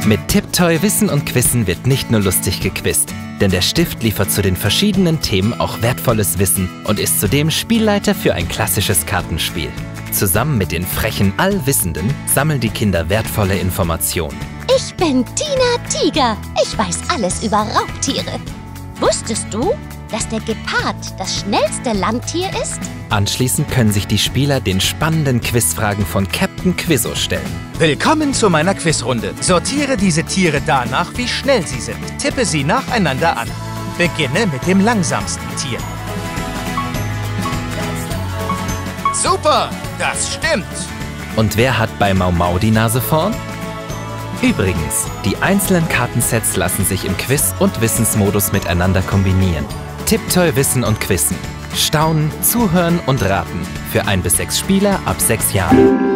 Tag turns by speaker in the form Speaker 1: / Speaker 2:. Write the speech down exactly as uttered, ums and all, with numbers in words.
Speaker 1: Mit Tiptoy Wissen und Quissen wird nicht nur lustig gequizt, denn der Stift liefert zu den verschiedenen Themen auch wertvolles Wissen und ist zudem Spielleiter für ein klassisches Kartenspiel. Zusammen mit den frechen Allwissenden sammeln die Kinder wertvolle Informationen.
Speaker 2: Ich bin Tina Tiger. Ich weiß alles über Raubtiere. Wusstest du, dass der Gepard das schnellste Landtier ist?
Speaker 1: Anschließend können sich die Spieler den spannenden Quizfragen von Captain Quizzo stellen.
Speaker 3: Willkommen zu meiner Quizrunde. Sortiere diese Tiere danach, wie schnell sie sind. Tippe sie nacheinander an. Beginne mit dem langsamsten Tier. Super, das stimmt.
Speaker 1: Und wer hat bei Mau Mau die Nase vorn? Übrigens, die einzelnen Kartensets lassen sich im Quiz- und Wissensmodus miteinander kombinieren. Tiptoy Wissen und Quissen. Staunen, zuhören und raten. Für ein bis sechs Spieler ab sechs Jahren.